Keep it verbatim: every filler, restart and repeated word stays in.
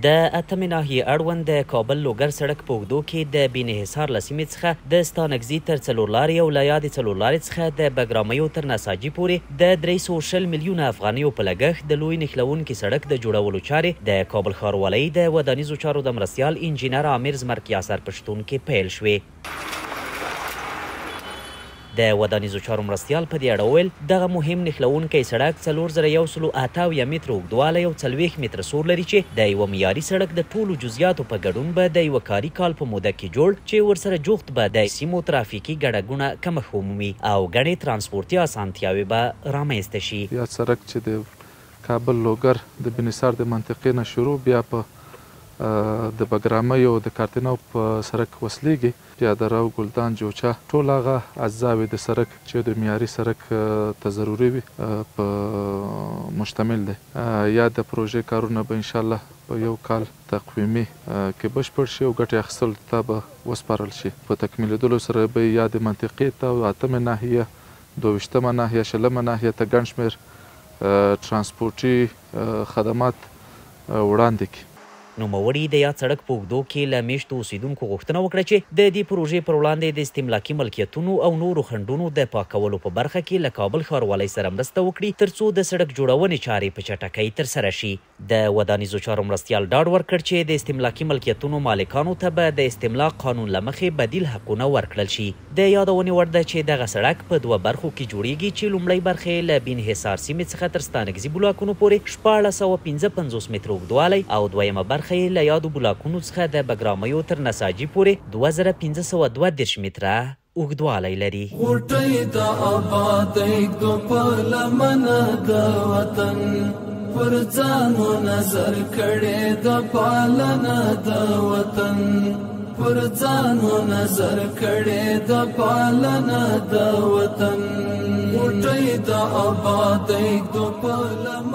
د اتمې ناحیې اړوند د کابل لوګر سړک په اوږدو کې د بین حصار له سیمې څخه د ستانکزي تر څلورلارې او له یادې څلورلارې څخه د بګرامیو تر نساجي پورې د درې سوه شل میلیونه افغانیو په لګښت د لوی نښلوونکي سړک د جوړولو چارې د کابل ښاروالۍ د ودانیزو چارو د مرستیال انجینر عامر زمرکیاسر په شتون کې پیل شوې. د ودانیزو چارو مرستیال په دې اړه وویل دغه مهم نښلوونکی سړک څلور زره یو سلو اته اویا متره اوږدوالی او څلوېښت متره سور لري چې د یوه معیاري سړک د ټولو جزیاتو په ګډون به د یوه کاري کال په موده کې جوړ چې ورسره جوخت به د سیمو ترافیکي ګڼه ګوڼه کمښت ومومي او ګڼې ترانسپورتي اسانتیاوې به رامنځته شي. یا سړک چې د کابل لوګر د بین حصار د منطقې نه شروع بیا په د بګرامیو د کارتناو په سړک وصلیږي پیاده رو ګلدان جوچه ټول هغه اجزاوې د سړک چې د معیاري سړک ته ضروري وي په مشتمل دی. یا د پروژې کارونه به انشاءالله په یو کال تقویمي کې بشپړ شي او ګټې اخیستلو ته به وسپارل شي. په تکمیلېدلو سره به یا د منطقې ته اتمې ناحیه دوه ویشتمه ناحیه شلمه ناحیه ته ګڼ شمېر ترانسپورټي خدمات وړاندې کړي. نوموړي د یاد سړک په اوږدو کې له میشتو اوسیدونکو غوښتنه وکړه چې د دې پروژې پر وړاندې د استملاکي ملکیتونو او نورو خنډونو د پاکولو په برخه کې له کابل ښاروالۍ سره مرسته وکړي ترڅو د سړک جوړونې چارې په چټکۍ ترسره شي. د ودانیزو چارو مرستیال ډاډ ورکړ چې د استملاکي ملکیتونو مالکانو ته به د استملاک قانون له مخې بدیل حقونه ورکړل شي. د یادونې وړ ده چې دغه سړک په دوه برخو کې جوړیږي چې لومړۍ برخه یې له بین حصار سیمې څخه تر ستانکزي بلاکونو پورې شپاړس سوه پنځه پنځوس متره اوږدوالی او دویمه برخه یې له یادو بلاکونو څخه د بګرامیو تر نساجي پورې دوه زره پنځه سوه دوه دېرش متره اوږدوالی لري. غوټۍ د آبادۍ دو په لمنه د وطن پر ځانو نظر کړې د پالنه د وطن پر ځانو نظر کړې د پالنه د وطن غوټۍ د آبادۍ دو په لمنه